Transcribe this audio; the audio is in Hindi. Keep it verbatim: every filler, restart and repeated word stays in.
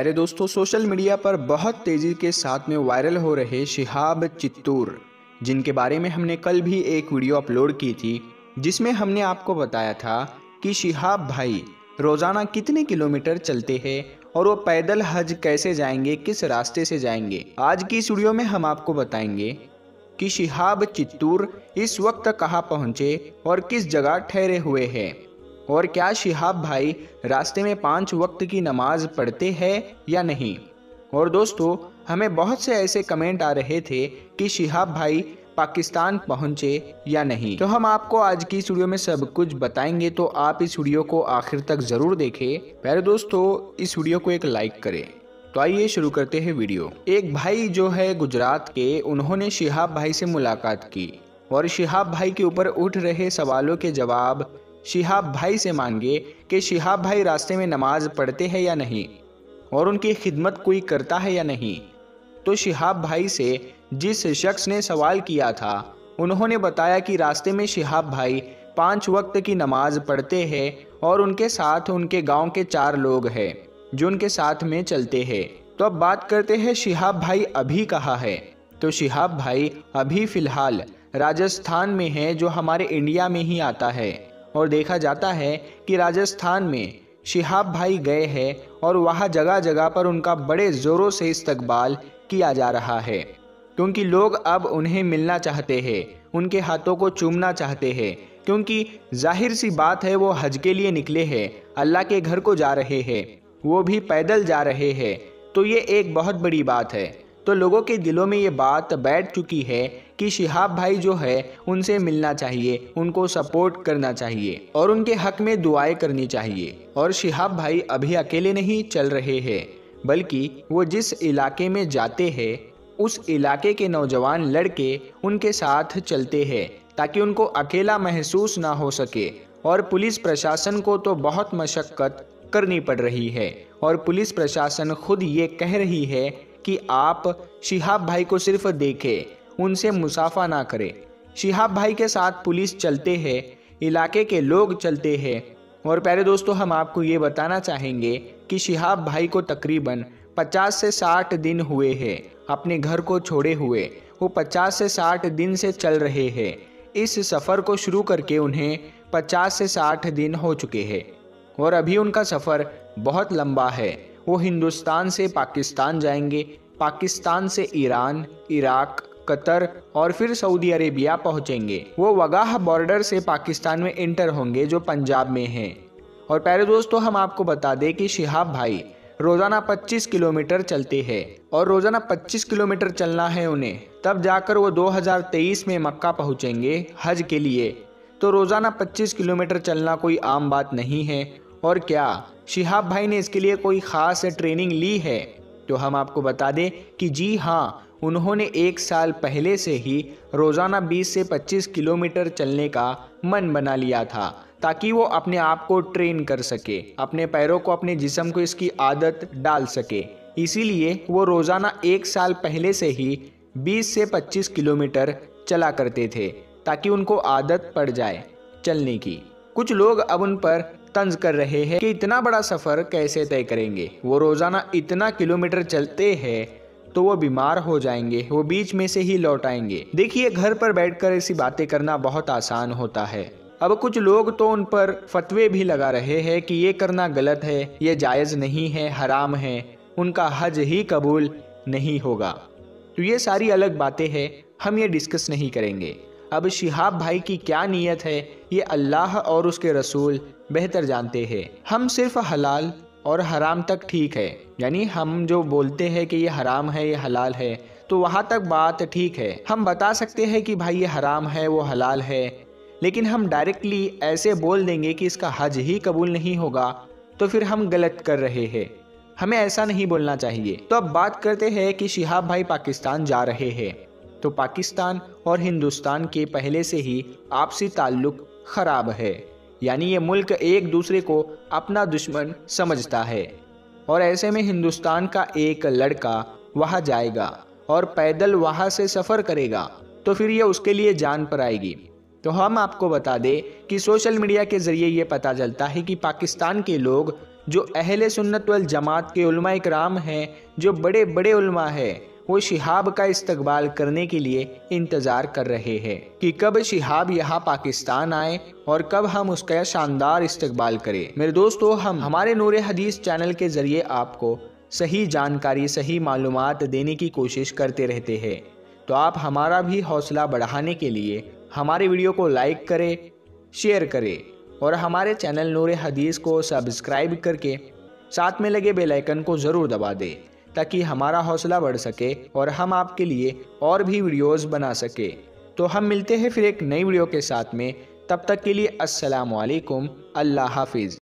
प्यारे दोस्तों, सोशल मीडिया पर बहुत तेज़ी के साथ में वायरल हो रहे शिहाब चित्तूर, जिनके बारे में हमने कल भी एक वीडियो अपलोड की थी, जिसमें हमने आपको बताया था कि शिहाब भाई रोज़ाना कितने किलोमीटर चलते हैं और वो पैदल हज कैसे जाएंगे, किस रास्ते से जाएंगे। आज की इस वीडियो में हम आपको बताएंगे कि शिहाब चित्तूर इस वक्त कहाँ पहुँचे और किस जगह ठहरे हुए हैं, और क्या शिहाब भाई रास्ते में पांच वक्त की नमाज पढ़ते हैं या नहीं। और दोस्तों, हमें बहुत से ऐसे कमेंट आ रहे थे कि शिहाब भाई पाकिस्तान पहुंचे या नहीं, तो हम आपको आज की इस वीडियो में सब कुछ बताएंगे, तो आप इस वीडियो को आखिर तक ज़रूर देखें। प्यारे दोस्तों, इस वीडियो को एक लाइक करें। तो आइए शुरू करते हैं वीडियो। एक भाई जो है गुजरात के, उन्होंने शिहाब भाई से मुलाकात की और शिहाब भाई के ऊपर उठ रहे सवालों के जवाब शिहाब भाई से मांगे कि शिहाब भाई रास्ते में नमाज पढ़ते हैं या नहीं और उनकी खिदमत कोई करता है या नहीं। तो शिहाब भाई से जिस शख्स ने सवाल किया था, उन्होंने बताया कि रास्ते में शिहाब भाई पांच वक्त की नमाज पढ़ते हैं और उनके साथ उनके गांव के चार लोग हैं जो उनके साथ में चलते हैं। तो अब बात करते हैं शिहाब भाई अभी कहाँ है। तो शिहाब भाई अभी फ़िलहाल राजस्थान में है, जो हमारे इंडिया में ही आता है, और देखा जाता है कि राजस्थान में शिहाब भाई गए हैं और वहाँ जगह जगह पर उनका बड़े ज़ोरों से इस्तकबाल किया जा रहा है, क्योंकि लोग अब उन्हें मिलना चाहते हैं, उनके हाथों को चूमना चाहते हैं, क्योंकि जाहिर सी बात है वो हज के लिए निकले हैं, अल्लाह के घर को जा रहे हैं, वो भी पैदल जा रहे हैं। तो ये एक बहुत बड़ी बात है। तो लोगों के दिलों में ये बात बैठ चुकी है कि शिहाब भाई जो है उनसे मिलना चाहिए, उनको सपोर्ट करना चाहिए और उनके हक में दुआएं करनी चाहिए। और शिहाब भाई अभी अकेले नहीं चल रहे हैं, बल्कि वो जिस इलाके में जाते हैं उस इलाके के नौजवान लड़के उनके साथ चलते हैं, ताकि उनको अकेला महसूस ना हो सके। और पुलिस प्रशासन को तो बहुत मशक्क़त करनी पड़ रही है, और पुलिस प्रशासन खुद ये कह रही है कि आप शिहाब भाई को सिर्फ देखें, उनसे मुसाफा ना करें। शिहाब भाई के साथ पुलिस चलते हैं, इलाके के लोग चलते हैं। और प्यारे दोस्तों, हम आपको ये बताना चाहेंगे कि शिहाब भाई को तकरीबन पचास से साठ दिन हुए हैं अपने घर को छोड़े हुए। वो पचास से साठ दिन से चल रहे हैं। इस सफ़र को शुरू करके उन्हें पचास से साठ दिन हो चुके हैं और अभी उनका सफ़र बहुत लंबा है। वो हिंदुस्तान से पाकिस्तान जाएंगे, पाकिस्तान से ईरान, इराक, कतर और फिर सऊदी अरेबिया पहुंचेंगे। वो वगाह बॉर्डर से पाकिस्तान में इंटर होंगे, जो पंजाब में है। और प्यारे दोस्तों, हम आपको बता दें कि शिहाब भाई रोज़ाना पच्चीस किलोमीटर चलते हैं, और रोज़ाना पच्चीस किलोमीटर चलना है उन्हें, तब जाकर वो दो हज़ार तेईस में मक्का पहुंचेंगे हज के लिए। तो रोज़ाना पच्चीस किलोमीटर चलना कोई आम बात नहीं है। और क्या शिहाब भाई ने इसके लिए कोई ख़ास ट्रेनिंग ली है? तो हम आपको बता दें कि जी हाँ, उन्होंने एक साल पहले से ही रोज़ाना बीस से पच्चीस किलोमीटर चलने का मन बना लिया था, ताकि वो अपने आप को ट्रेन कर सके, अपने पैरों को, अपने जिस्म को इसकी आदत डाल सके। इसीलिए वो रोज़ाना एक साल पहले से ही बीस से पच्चीस किलोमीटर चला करते थे, ताकि उनको आदत पड़ जाए चलने की। कुछ लोग अब उन पर तंज कर रहे हैं कि इतना बड़ा सफ़र कैसे तय करेंगे, वो रोज़ाना इतना किलोमीटर चलते हैं तो वो बीमार हो जाएंगे, वो बीच में से ही लौट आएंगे। देखिए, घर पर बैठकर ऐसी बातें करना बहुत आसान होता है। अब कुछ लोग तो उन पर फतवे भी लगा रहे हैं कि ये करना गलत है, ये जायज़ नहीं है, हराम है, उनका हज ही कबूल नहीं होगा। तो ये सारी अलग बातें हैं, हम ये डिस्कस नहीं करेंगे। अब शिहाब भाई की क्या नीयत है, ये अल्लाह और उसके रसूल बेहतर जानते हैं। हम सिर्फ हलाल और हराम तक ठीक है, यानी हम जो बोलते हैं कि ये हराम है, ये हलाल है, तो वहाँ तक बात ठीक है। हम बता सकते हैं कि भाई ये हराम है, वो हलाल है, लेकिन हम डायरेक्टली ऐसे बोल देंगे कि इसका हज ही कबूल नहीं होगा, तो फिर हम गलत कर रहे हैं। हमें ऐसा नहीं बोलना चाहिए। तो अब बात करते हैं कि शिहाब भाई पाकिस्तान जा रहे हैं। तो पाकिस्तान और हिंदुस्तान के पहले से ही आपसी ताल्लुक ख़राब है, यानी ये मुल्क एक दूसरे को अपना दुश्मन समझता है। और ऐसे में हिंदुस्तान का एक लड़का वहाँ जाएगा और पैदल वहाँ से सफ़र करेगा, तो फिर ये उसके लिए जान पर आएगी। तो हम आपको बता दें कि सोशल मीडिया के ज़रिए ये पता चलता है कि पाकिस्तान के लोग जो अहले सुन्नत वल जमात के उलमा इकराम हैं, जो बड़े बड़े उलमा हैं, वो शिहाब का इस्तकबाल करने के लिए इंतज़ार कर रहे हैं कि कब शिहाब यहाँ पाकिस्तान आए और कब हम उसका शानदार इस्तकबाल करें। मेरे दोस्तों, हम हमारे नूर हदीस चैनल के ज़रिए आपको सही जानकारी, सही मालूमात देने की कोशिश करते रहते हैं। तो आप हमारा भी हौसला बढ़ाने के लिए हमारे वीडियो को लाइक करें, शेयर करें और हमारे चैनल नूर हदीस को सब्सक्राइब करके साथ में लगे बेल आइकन को ज़रूर दबा दें, ताकि हमारा हौसला बढ़ सके और हम आपके लिए और भी वीडियोस बना सके। तो हम मिलते हैं फिर एक नई वीडियो के साथ में। तब तक के लिए अस्सलाम वालेकुम, अल्लाह हाफिज़।